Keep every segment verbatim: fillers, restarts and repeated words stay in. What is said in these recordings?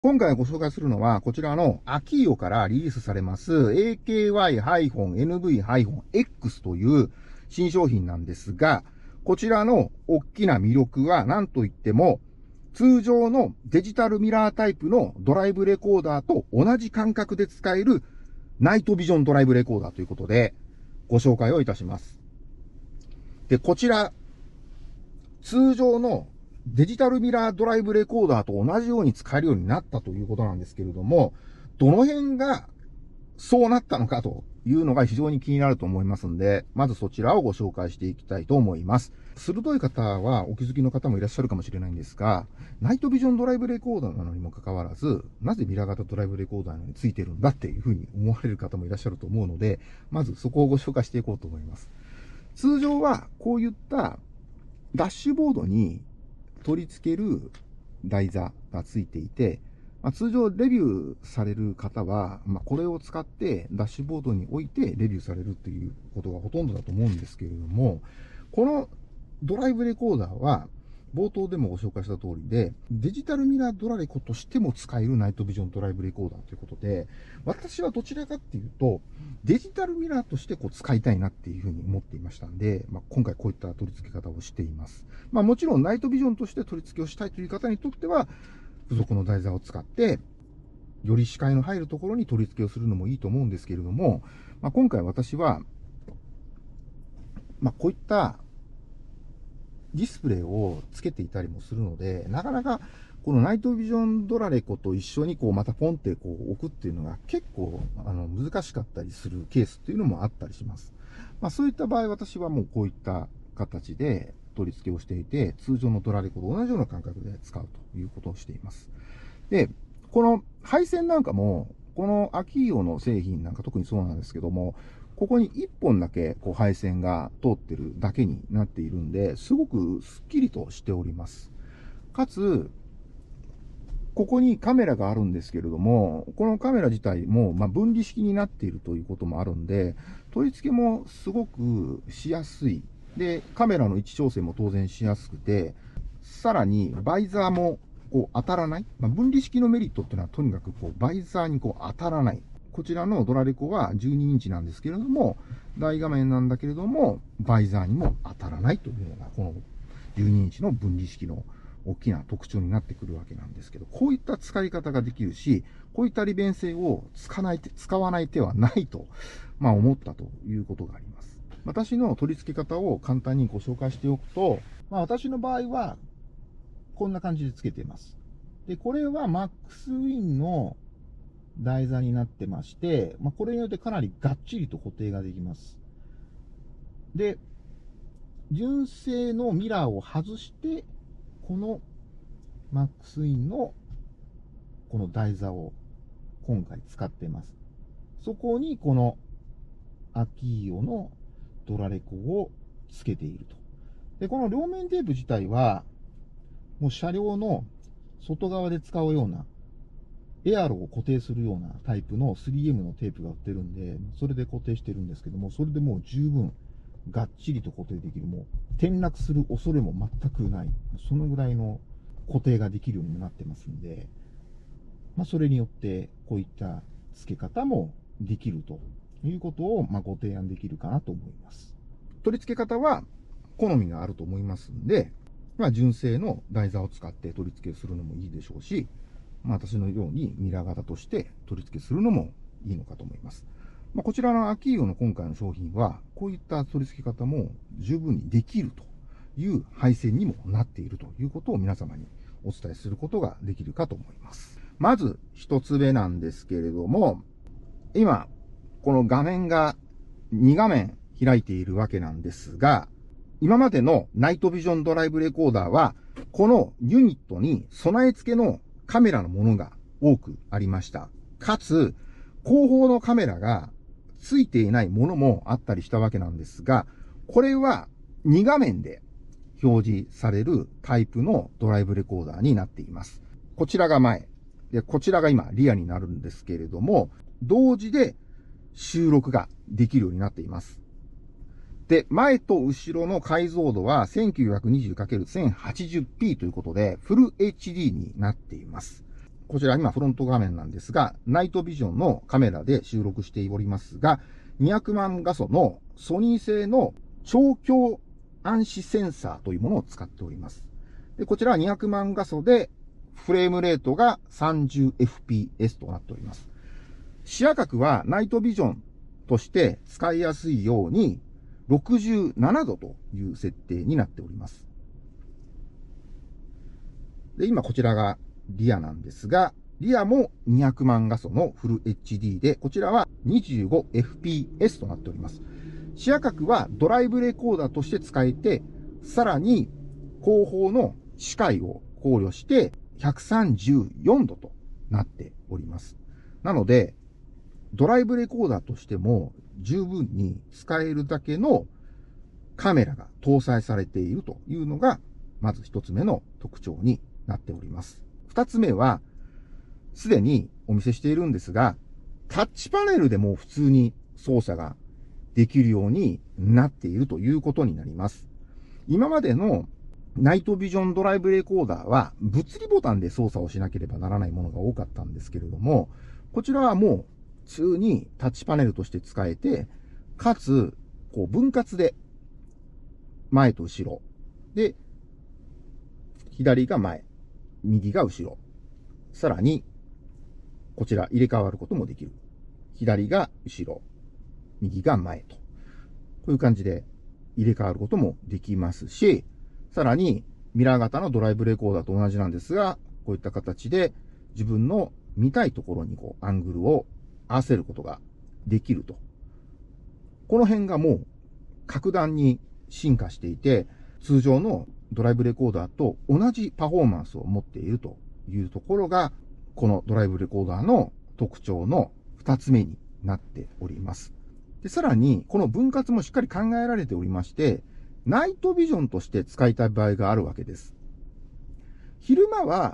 今回ご紹介するのは、こちらのアキーオからリリースされます エーケーワイエヌブイエックス という新商品なんですが、こちらの大きな魅力は何といっても、通常のデジタルミラータイプのドライブレコーダーと同じ感覚で使えるナイトビジョンドライブレコーダーということでご紹介をいたします。で、こちら、通常のデジタルミラードライブレコーダーと同じように使えるようになったということなんですけれども、どの辺がそうなったのかというのが非常に気になると思いますので、まずそちらをご紹介していきたいと思います。鋭い方はお気づきの方もいらっしゃるかもしれないんですが、ナイトビジョンドライブレコーダーなのにもかかわらず、なぜミラー型ドライブレコーダーについてるんだっていうふうに思われる方もいらっしゃると思うので、まずそこをご紹介していこうと思います。通常はこういったダッシュボードに取り付ける台座がついていて、まあ、通常レビューされる方は、まあ、これを使ってダッシュボードに置いてレビューされるっていうことがほとんどだと思うんですけれども、このドライブレコーダーは冒頭でもご紹介した通りで、デジタルミラードラレコとしても使えるナイトビジョンドライブレコーダーということで、私はどちらかっていうと、デジタルミラーとしてこう使いたいなっていうふうに思っていましたんで、まあ、今回こういった取り付け方をしています。まあもちろんナイトビジョンとして取り付けをしたいという方にとっては、付属の台座を使って、より視界の入るところに取り付けをするのもいいと思うんですけれども、まあ、今回私は、まあ、こういったディスプレイをつけていたりもするので、なかなかこのナイトビジョンドラレコと一緒にこうまたポンってこう置くっていうのが結構あの難しかったりするケースっていうのもあったりします。まあそういった場合私はもうこういった形で取り付けをしていて、通常のドラレコと同じような感覚で使うということをしています。で、この配線なんかも、このアキーオの製品なんか特にそうなんですけども、ここにいっぽんだけこう配線が通ってるだけになっているんで、すごくスッキリとしております。かつ、ここにカメラがあるんですけれども、このカメラ自体もまあ分離式になっているということもあるんで、取り付けもすごくしやすい。で、カメラの位置調整も当然しやすくて、さらにバイザーもこう当たらない。まあ、分離式のメリットっていうのはとにかくこうバイザーにこう当たらない。こちらのドラレコはじゅうにインチなんですけれども、大画面なんだけれども、バイザーにも当たらないというのが、このじゅうにインチの分離式の大きな特徴になってくるわけなんですけど、こういった使い方ができるし、こういった利便性を使わない手、使わない手はないと、まあ思ったということがあります。私の取り付け方を簡単にご紹介しておくと、まあ私の場合は、こんな感じでつけています。で、これはマックスウィンの台座になってまして、まあ、これによってかなりがっちりと固定ができます。で、純正のミラーを外して、このマックスウィンのこの台座を今回使っています。そこにこのアキーオのドラレコをつけていると。で、この両面テープ自体は、もう車両の外側で使うような、エアロを固定するようなタイプの スリーエム のテープが売ってるんで、それで固定してるんですけども、それでもう十分がっちりと固定できる。もう転落する恐れも全くない。そのぐらいの固定ができるようになってますんで、まあ、それによってこういった付け方もできるということを、まあ、ご提案できるかなと思います。取り付け方は好みがあると思いますんで、まあ、純正の台座を使って取り付けするのもいいでしょうし、まあ、私のようにミラー型として取り付けするのもいいのかと思います。まあ、こちらのアキーオの今回の商品は、こういった取り付け方も十分にできるという配線にもなっているということを皆様にお伝えすることができるかと思います。まず一つ目なんですけれども、今、この画面がに画面開いているわけなんですが、今までのナイトビジョンドライブレコーダーは、このユニットに備え付けのカメラのものが多くありました。かつ、後方のカメラがついていないものもあったりしたわけなんですが、これはに画面で表示されるタイプのドライブレコーダーになっています。こちらが前。で、こちらが今リアになるんですけれども、同時で収録ができるようになっています。で、前と後ろの解像度は せんきゅうひゃくにじゅうかけるせんはちじゅうピー ということで、フル エイチディー になっています。 こちら今フロント画面なんですが、ナイトビジョンのカメラで収録しておりますが、にひゃくまん画素のソニー製の超強暗視センサーというものを使っております。で、こちらはにひゃくまん画素でフレームレートが さんじゅうエフピーエス となっております。視野角はナイトビジョンとして使いやすいようにろくじゅうななどという設定になっております。で、今こちらがリアなんですが、リアもにひゃくまん画素のフル エイチディー で、こちらは にじゅうごエフピーエス となっております。視野角はドライブレコーダーとして使えて、さらに後方の視界を考慮してひゃくさんじゅうよんどとなっております。なので、ドライブレコーダーとしても十分に使えるだけのカメラが搭載されているというのが、まず一つ目の特徴になっております。二つ目は、すでにお見せしているんですが、タッチパネルでも普通に操作ができるようになっているということになります。今までのナイトビジョンドライブレコーダーは物理ボタンで操作をしなければならないものが多かったんですけれども、こちらはもう普通にタッチパネルとして使えて、かつ、こう分割で前と後ろで、左が前、右が後ろ。さらに、こちら入れ替わることもできる。左が後ろ、右が前と。こういう感じで入れ替わることもできますし、さらにミラー型のドライブレコーダーと同じなんですが、こういった形で自分の見たいところにこうアングルを合わせることができると。この辺がもう格段に進化していて、通常のドライブレコーダーと同じパフォーマンスを持っているというところが、このドライブレコーダーの特徴の二つ目になっております。で、さらに、この分割もしっかり考えられておりまして、ナイトビジョンとして使いたい場合があるわけです。昼間は、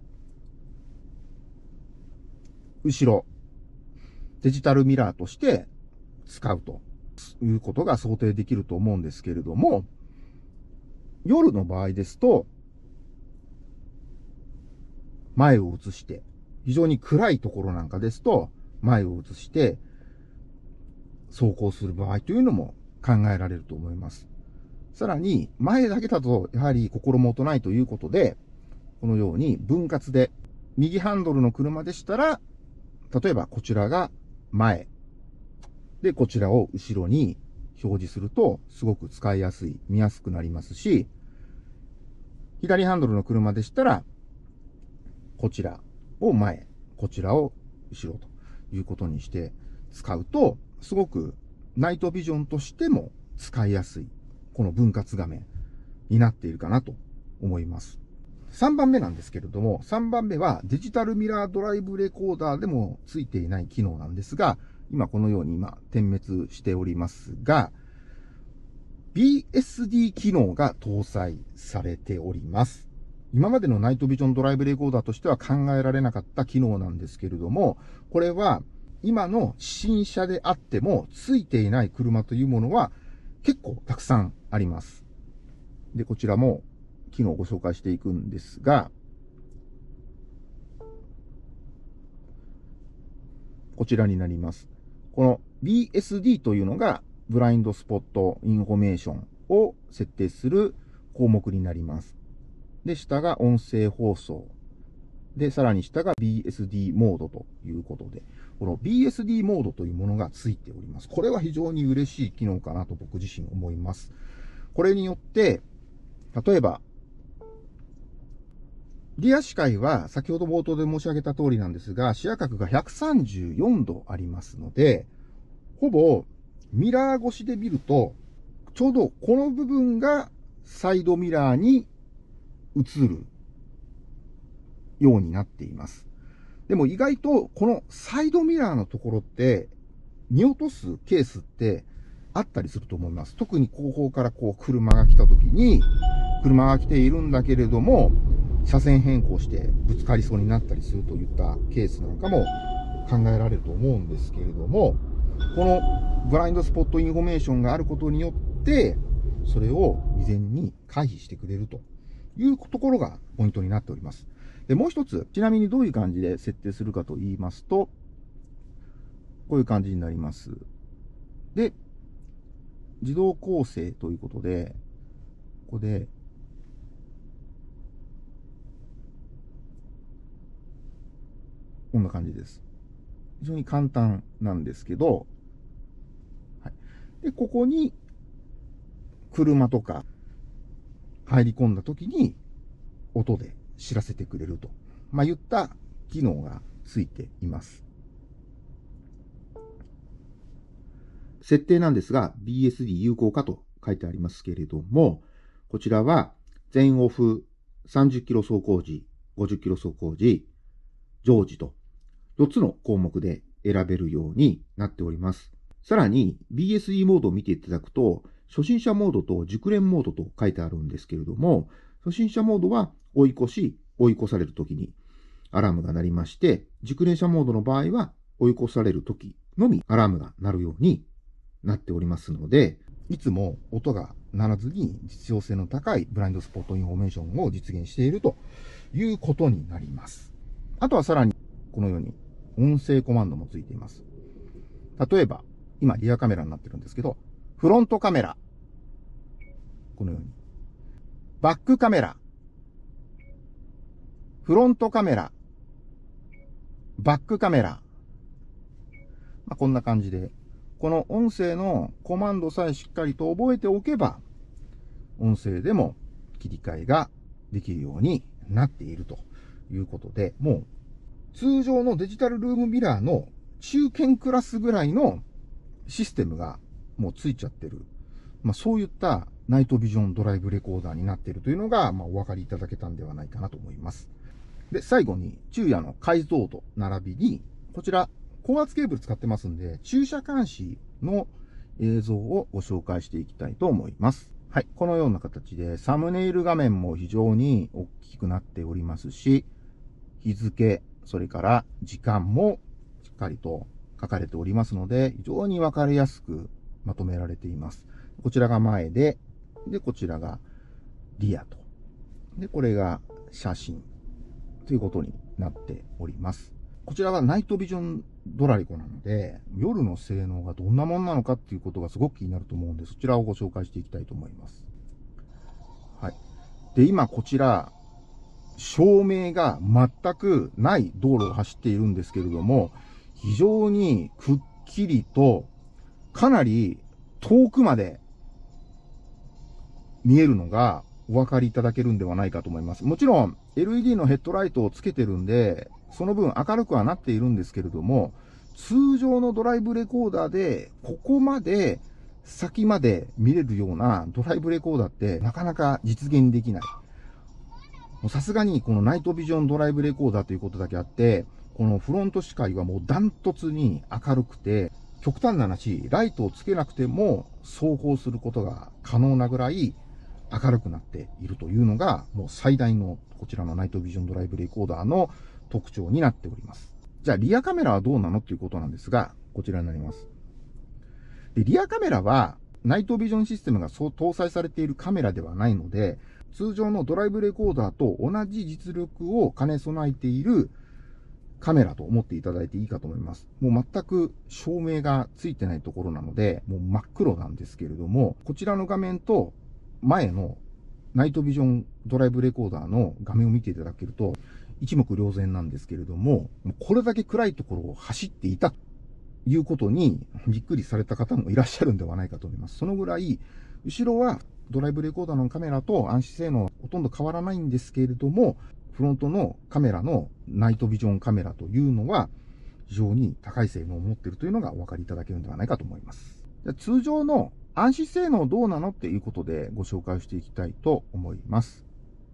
後ろ、デジタルミラーとして使うということが想定できると思うんですけれども、夜の場合ですと、前を映して、非常に暗いところなんかですと、前を映して、走行する場合というのも考えられると思います。さらに、前だけだと、やはり心もとないということで、このように分割で、右ハンドルの車でしたら、例えばこちらが前、で、こちらを後ろに表示すると、すごく使いやすい、見やすくなりますし、左ハンドルの車でしたら、こちらを前、こちらを後ろということにして使うと、すごくナイトビジョンとしても使いやすい、この分割画面になっているかなと思います。さんばんめなんですけれども、さんばんめはデジタルミラードライブレコーダーでもついていない機能なんですが、今このように今点滅しておりますが、ビーエスディー 機能が搭載されております。今までのナイトビジョンドライブレコーダーとしては考えられなかった機能なんですけれども、これは今の新車であってもついていない車というものは結構たくさんあります。で、こちらも機能をご紹介していくんですが、こちらになります。この ビーエスディー というのがブラインドスポットインフォメーションを設定する項目になります。で、下が音声放送。で、さらに下が ビーエスディー モードということで、この ビーエスディー モードというものがついております。これは非常に嬉しい機能かなと僕自身思います。これによって、例えば、リア視界は先ほど冒頭で申し上げた通りなんですが、視野角がひゃくさんじゅうよんどありますので、ほぼミラー越しで見ると、ちょうどこの部分がサイドミラーに映るようになっています。でも意外とこのサイドミラーのところって見落とすケースってあったりすると思います。特に後方からこう車が来た時に、車が来ているんだけれども、車線変更してぶつかりそうになったりするといったケースなんかも考えられると思うんですけれども、このブラインドスポットインフォメーションがあることによって、それを未然に回避してくれるというところがポイントになっております。 で、もう一つ、ちなみにどういう感じで設定するかと言いますと、こういう感じになります。で、自動構成ということで、ここで、こんな感じです。非常に簡単なんですけど、はい。で、ここに、車とか入り込んだ時に、音で知らせてくれると、まあ、言った機能がついています。設定なんですが、ビーエスディー 有効化と書いてありますけれども、こちらは全オフさんじゅっキロ走行時、ごじゅっキロ走行時、常時とよっつの項目で選べるようになっております。さらに ビーエスディー モードを見ていただくと、初心者モードと熟練モードと書いてあるんですけれども、初心者モードは追い越し、追い越されるときにアラームが鳴りまして、熟練者モードの場合は追い越されるときのみアラームが鳴るようになっておりますので、いつも音が鳴らずに実用性の高いブラインドスポットインフォメーションを実現しているということになります。あとはさらにこのように音声コマンドもついています。例えば、今リアカメラになってるんですけど、フロントカメラ。このように。バックカメラ。フロントカメラ。バックカメラ。まあ、こんな感じで、この音声のコマンドさえしっかりと覚えておけば、音声でも切り替えができるようになっているということで、もう通常のデジタルルームミラーの中堅クラスぐらいのシステムがもうついちゃってる。まあそういったナイトビジョンドライブレコーダーになっているというのが、まあお分かりいただけたんではないかなと思います。で、最後に昼夜の解像度並びに、こちら高圧ケーブル使ってますんで、駐車監視の映像をご紹介していきたいと思います。はい。このような形で、サムネイル画面も非常に大きくなっておりますし、日付、それから時間もしっかりと書かれておりますので、非常にわかりやすくまとめられています。こちらが前で、で、こちらがリアと。で、これが写真ということになっております。こちらはナイトビジョンドラレコなので、夜の性能がどんなものなのかっていうことがすごく気になると思うんで、そちらをご紹介していきたいと思います。はい。で、今こちら、照明が全くない道路を走っているんですけれども、非常にくっきりと、かなり遠くまで見えるのがお分かりいただけるんではないかと思います。もちろん エルイーディー のヘッドライトをつけてるんで、その分明るくはなっているんですけれども、通常のドライブレコーダーでここまで先まで見れるようなドライブレコーダーってなかなか実現できない。さすがにこのナイトビジョンドライブレコーダーということだけあって、このフロント視界はもうダントツに明るくて、極端な話、ライトをつけなくても走行することが可能なぐらい明るくなっているというのが、もう最大のこちらのナイトビジョンドライブレコーダーの特徴になっております。じゃあリアカメラはどうなのということなんですが、こちらになります。で、リアカメラはナイトビジョンシステムがそう搭載されているカメラではないので、通常のドライブレコーダーと同じ実力を兼ね備えているカメラと思っていただいていいかと思います。もう全く照明がついてないところなので、もう真っ黒なんですけれども、こちらの画面と前のナイトビジョンドライブレコーダーの画面を見ていただけると、一目瞭然なんですけれども、これだけ暗いところを走っていたということにびっくりされた方もいらっしゃるんではないかと思います。そのぐらい、後ろはドライブレコーダーのカメラと暗視性能ほとんど変わらないんですけれども、フロントのカメラのナイトビジョンカメラというのは非常に高い性能を持っているというのがお分かりいただけるのではないかと思います。通常の暗視性能どうなのっていうことでご紹介していきたいと思います。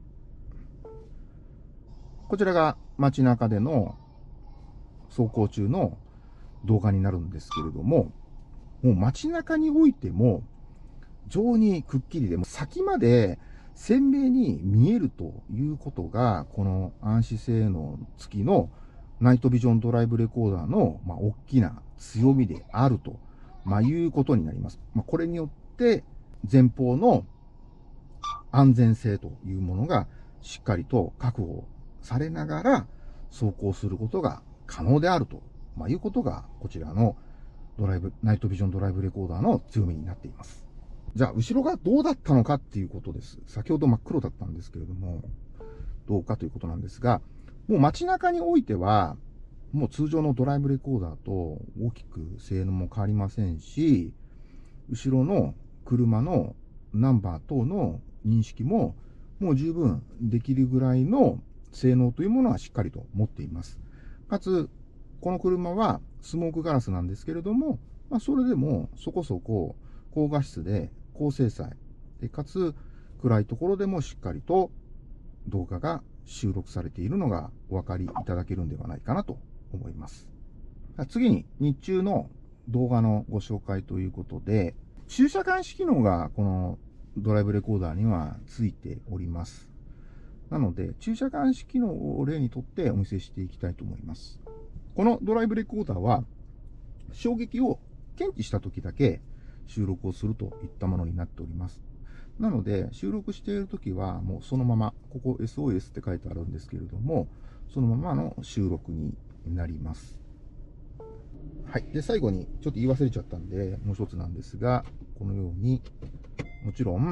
こちらが街中での走行中の動画になるんですけれども、もう街中においても非常にくっきりで、先まで鮮明に見えるということが、この暗視性能付きのナイトビジョンドライブレコーダーの、まあ、大きな強みであると、まあ、いうことになります。まあ、これによって前方の安全性というものがしっかりと確保されながら走行することが可能であると、まあ、いうことが、こちらのドライブ、ナイトビジョンドライブレコーダーの強みになっています。じゃあ、後ろがどうだったのかっていうことです。先ほど真っ黒だったんですけれども、どうかということなんですが、もう街中においては、もう通常のドライブレコーダーと大きく性能も変わりませんし、後ろの車のナンバー等の認識ももう十分できるぐらいの性能というものはしっかりと持っています。かつ、この車はスモークガラスなんですけれども、まあ、それでもそこそこ高画質で高精細で、かつ暗いところでもしっかりと動画が収録されているのがお分かりいただけるんではないかなと思います。次に日中の動画のご紹介ということで、駐車監視機能がこのドライブレコーダーにはついております。なので、駐車監視機能を例にとってお見せしていきたいと思います。このドライブレコーダーは、衝撃を検知した時だけ収録をするといったものになっております。なので、収録している時はもうそのまま、ここ エスオーエス って書いてあるんですけれども、そのままの収録になります。はい。で、最後にちょっと言い忘れちゃったんで、もう一つなんですが、このように、もちろん、はい。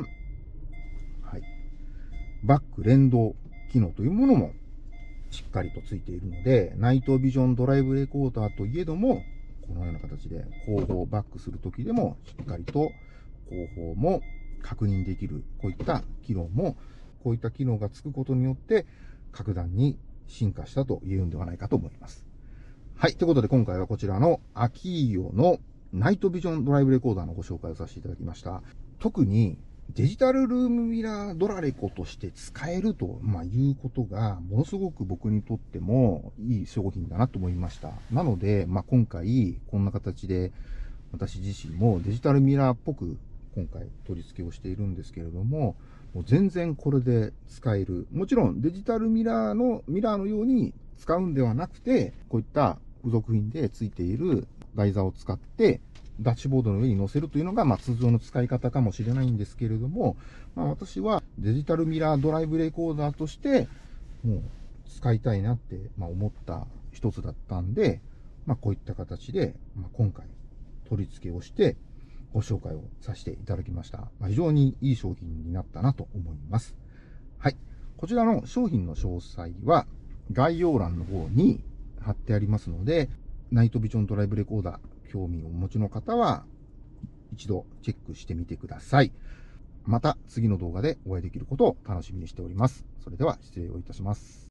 バック連動機能というものもしっかりとついているので、ナイトビジョンドライブレコーダーといえども、このような形で後方バックするときでも、しっかりと後方も確認できる、こういった機能も、こういった機能がつくことによって、格段に進化したと言えるんではないかと思います。はい。ということで、今回はこちらのアキーヨのナイトビジョンドライブレコーダーのご紹介をさせていただきました。特にデジタルルームミラードラレコとして使えると、まあ、いうことが、ものすごく僕にとってもいい商品だなと思いました。なので、まあ、今回、こんな形で、私自身もデジタルミラーっぽく、今回取り付けをしているんですけれども、もう全然これで使える。もちろんデジタルミラーの、ミラーのように使うんではなくて、こういった付属品で付いている台座を使って、ダッシュボードの上に載せるというのが、まあ、通常の使い方かもしれないんですけれども、まあ、私はデジタルミラードライブレコーダーとして、もう使いたいなって、まあ、思った一つだったんで、まあ、こういった形で、まあ、今回取り付けをしてご紹介をさせていただきました。まあ、非常にいい商品になったなと思います。はい。こちらの商品の詳細は概要欄の方に貼ってありますので、ナイトビジョンドライブレコーダー、興味をお持ちの方は一度チェックしてみてください。また次の動画でお会いできることを楽しみにしております。それでは失礼をいたします。